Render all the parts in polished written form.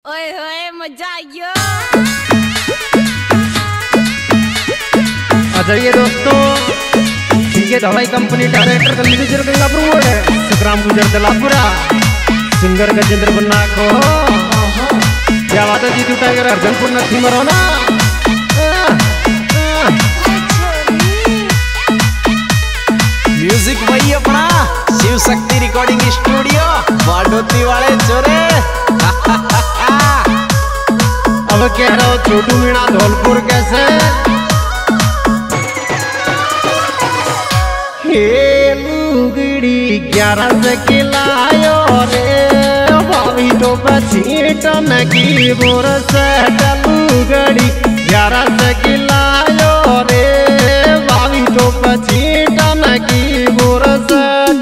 ओए होए मजा आयो। अच्छा ये दोस्तों ठीक है, दवाई कंपनी डायरेक्टर का मैनेजर का अप्रूवल है। संग्राम गुजर दलापुरा सिंगर गजेंद्र बन्ना को क्या बात है, जीतू टाइगर अर्जनपुर नथी मरो ना। म्यूजिक वही अपना शिव शक्ति रिकॉर्डिंग स्टूडियो बाडोती वाले चोरे। अब कह रहा हूँ छोटू मीणा धौलपुर कैसे हे लुगड़ी 11 से खिलायो रे भाभी तो बचीटन की बोर से लुगड़ी 11 से खिलायो रे भाभी तो बचीटन की बोर से।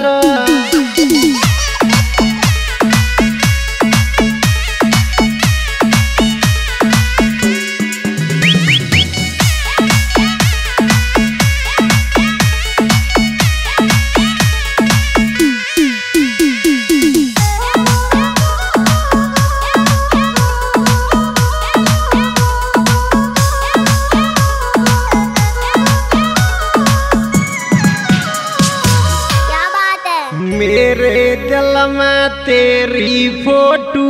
मेरे दिल में तेरी फोटो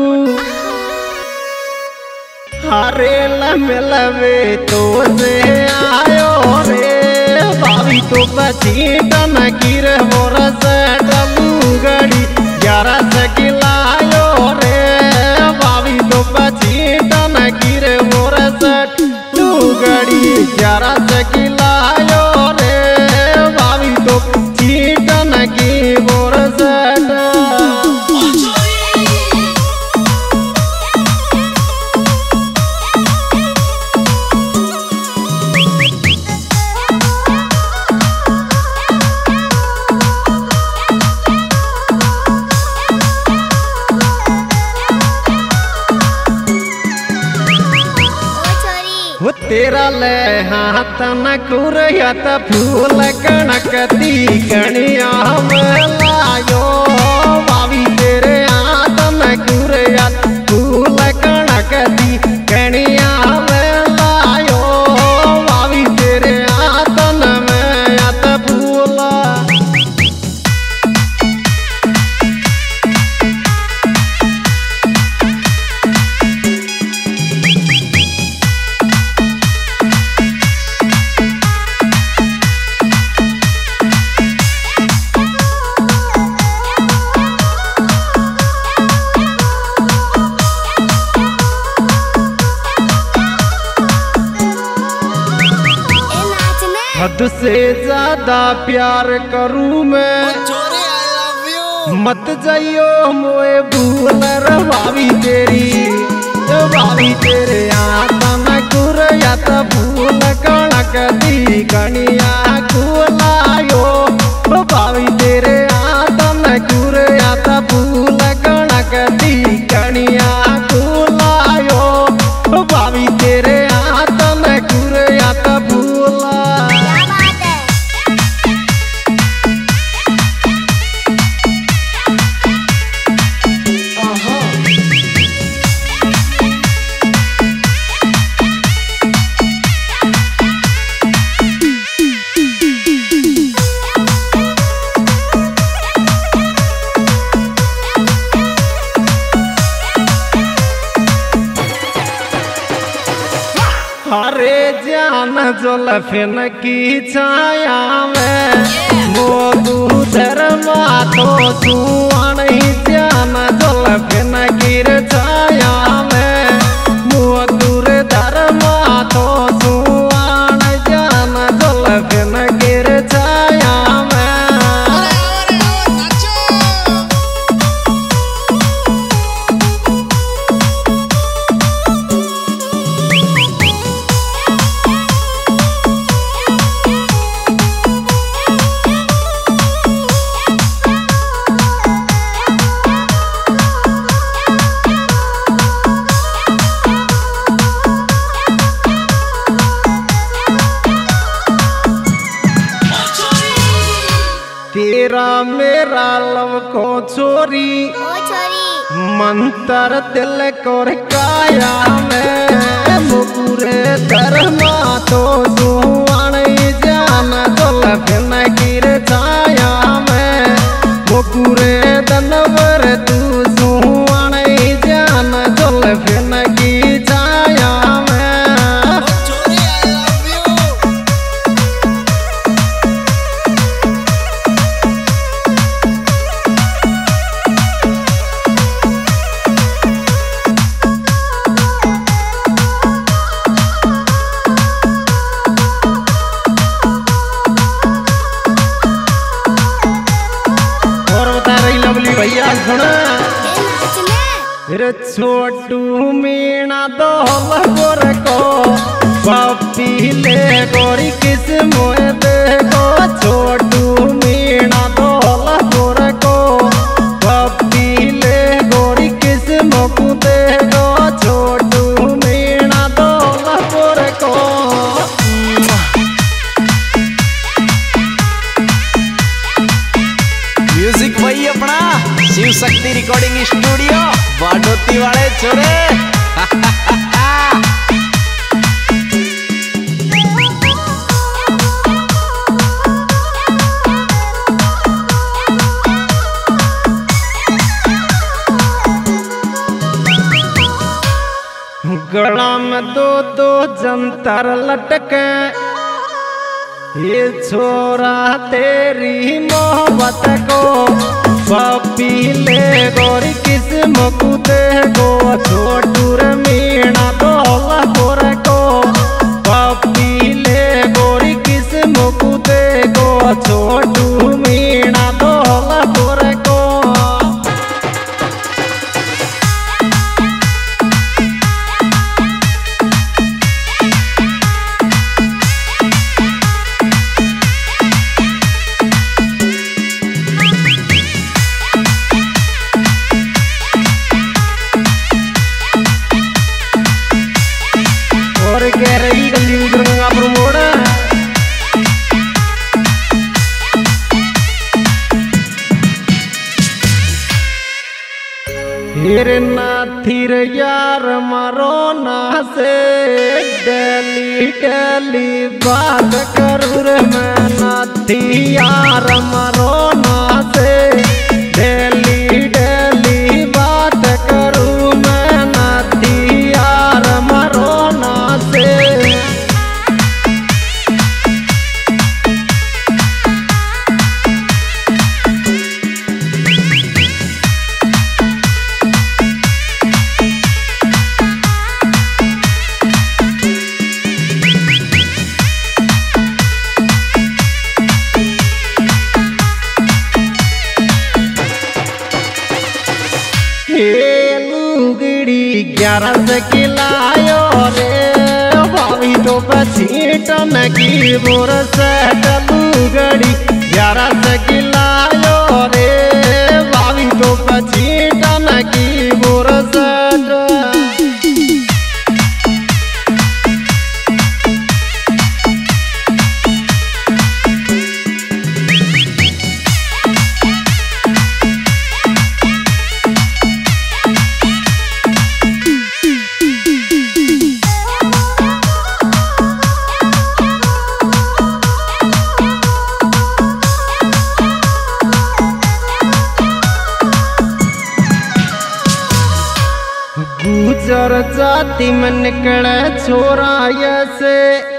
हरे लवे तो से आयो रे भाभी तो बची टन गिर मोर से लुगड़ी 11 से खिलायो रे भाभी तो बची टन गिर मोर से लुगड़ी 11 से खिलायो रे भाभी तो बची टन की मोर से। वो तेरा ले हाथ न कुरयत फूल कणकती कणिया में लायो भाभी तेरे हाथ न कुरयत फूल कणकती कणिया में लायो भाभी तेरे हाथ न में यत फूल। हद से ज्यादा प्यार करूं मैं चोरे आई लव यू मत जाइयो मोए भूल रे भाभी तेरे हाथ न कुरयत फूल कणकती कणिया कुलायो भाभी तेरे हाथ न कुरयत फूल कणकती कणिया कुलायो भाभी तेरे हाथ न कुरयत फूल। हरे जान जुल्फिन की छाया में वो दूधर मातो सुआन ही जान जुल्फिन गिर छाया में वो दूधर मातो सुआन जान जुल्फिन गिर छाया में। मंतर दिल कोर काया में मुकुरे धर्मा तो सुहान जान चल फिन गिर छाया में मुकुरे दनवर तू सुहान जान चल फिन की छाया में। भैया सुना रे छोटू मीणा दोल गोर को पप्पी ले गोरी किस मोए देखो छोटू मीणा दोल गोर को पप्पी ले गोरी किस मोकू देखो छोटू मीणा दोल गोर को। म्यूजिक वही अपना शिव शक्ति रिकॉर्डिंग स्टूडियो बाडोती वाले छोरे। गला में दो दो जंतर लटके ये छोरा तेरी मोहब्बत को पप्पी ले गोरी किस मुकुते गो छोटू मीणा दोला गोर को पप्पी ले गोरी किस मुकुते गो छोटू मीणा दोला गोर को। हिरे नाथिर यार मारो ना से डेली डेली बात करूँ रे मैं नाथी यार मारो ना से डेली डेली बात करूँ मैं नाथी यार मारो ना से। लुगड़ी 11 से खिलायो रे भाभी तो पछीटन की बोर से लुगड़ी 11 से खिलायो रे भाभी तो पछीटन की बोर से। गुजर जाति में निकले छोरा से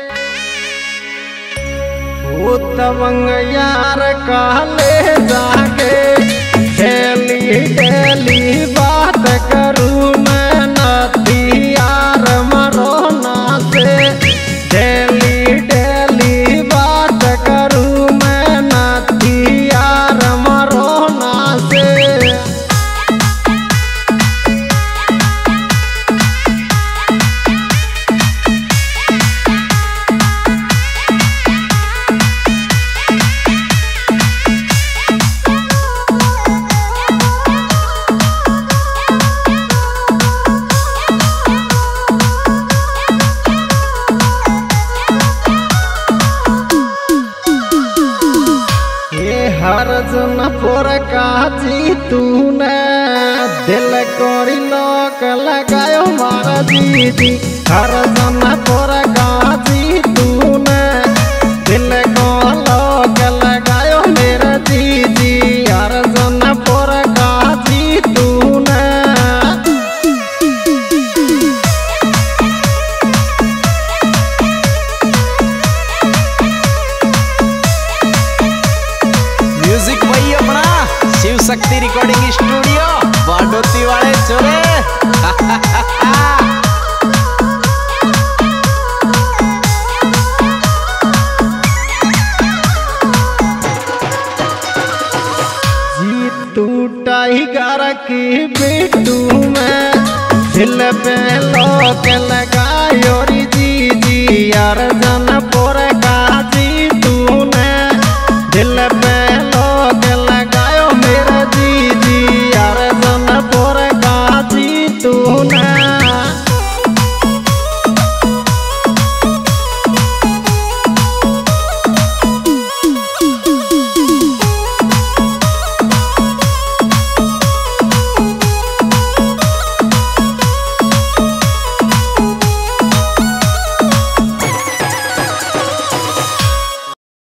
वो तवंग यार काले जाके डेली डेली बात करूँ मैं नाती यार मरो ना से डेली डेली बात करूँ मैं नाती यार मरो ना से। हर जन पर काजी तूने दिल को मेरा जीजी हर जना पोरा गाजी तूने दिल को लोग लगायो मेरा जीजी हर जना पोरा गाजी तूने। म्यूजिक वही अपना शिव शक्ति रिकॉर्डिंग स्टूडियो बाडोती वाले छोरे। टाइगर की बेटू में दिल पे लोग लगायो री जीजी यार जना